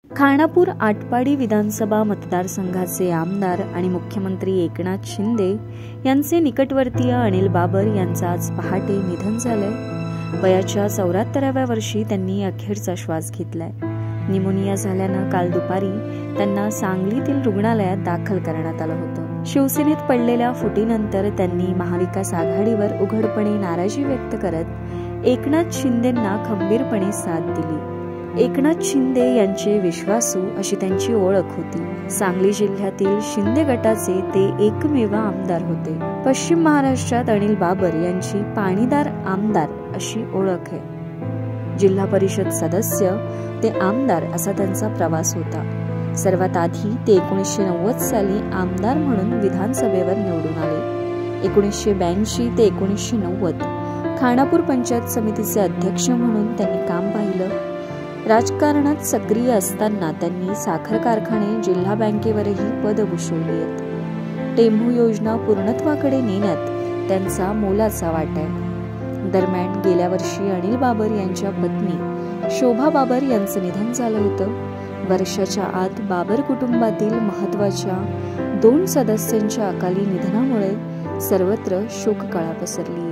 खानापूर आटपाडी विधानसभा मतदारसंघाचे आमदार आणि मुख्यमंत्री एकनाथ शिंदे यांचे निकटवर्तीय अनिल बाबर यांचं आज पहाटे निधन झालंय। वयाच्या 74व्या वर्षी त्यांनी अखेरचा श्वास घेतलाय। निमोनिया झाल्यानं काल दुपारी त्यांना सांगलीतील रुग्णालयात दाखल करण्यात आलं होतं। शिवसेनेत पडलेल्या फुटीनंतर त्यांनी महाविकास आघाडीवर उघडपणे नाराजी व्यक्त करत एकनाथ शिंदेंना खंबीरपणे साथ दिली। एकनाथ शिंदे यांचे विश्वासू अशी त्यांची ओळख होती। सांगली जिल्ह्यातील शिंदे गटाचे ते एकमेव आमदार होते। पश्चिम महाराष्ट्रात अनिल बाबर यांची पाणीदार आमदार अशी ओळख आहे। जिल्हा परिषद सदस्य ते आमदार असा त्यांचा प्रवास होता। सर्वात आधी ते 1990 साली आमदार म्हणून विधानसभेवर निवडून आले। 1982 ते 1990 खानापूर पंचायत समितीचे अध्यक्ष म्हणून त्यांनी काम पाहिलं। राजकारणात सक्रिय असताना त्यांनी साखर कारखाने, जिल्हा बँकेवरही पद भूषवली आहेत। टेंभू योजना पूर्णत्वाकडे नेण्यात त्यांचा मोलाचा वाटा आहे। दरम्यान गेल्या वर्षी अनिल बाबर यांच्या पत्नी शोभा बाबर यांचं निधन झालं होतं। वर्षाच्या आत बाबर कुटुंबातील महत्त्वाच्या 2 सदस्यांच्या अकाली निधनामुळे सर्वत्र शोककळा पसरली।